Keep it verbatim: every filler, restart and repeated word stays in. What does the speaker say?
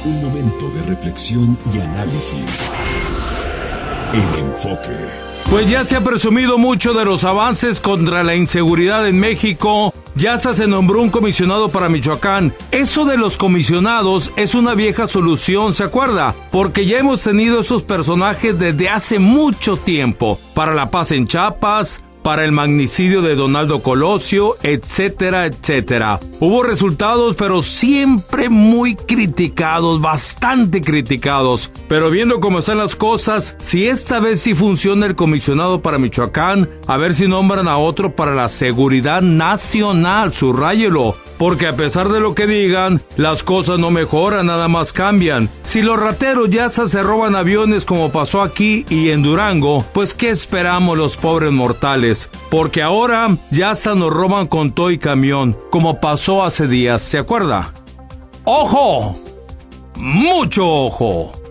Un momento de reflexión y análisis. En Enfoque. Pues ya se ha presumido mucho de los avances contra la inseguridad en México. Ya hasta se nombró un comisionado para Michoacán. Eso de los comisionados es una vieja solución, ¿se acuerda? Porque ya hemos tenido esos personajes desde hace mucho tiempo. Para la paz en Chiapas, para el magnicidio de Donaldo Colosio, etcétera, etcétera. Hubo resultados, pero siempre muy criticados, bastante criticados. Pero viendo cómo están las cosas, si esta vez sí funciona el comisionado para Michoacán, a ver si nombran a otro para la seguridad nacional, subráyelo. Porque a pesar de lo que digan, las cosas no mejoran, nada más cambian. Si los rateros ya se roban aviones como pasó aquí y en Durango, pues ¿qué esperamos los pobres mortales? Porque ahora ya hasta nos roban con todo y camión, como pasó hace días, ¿se acuerda? ¡Ojo! ¡Mucho ojo!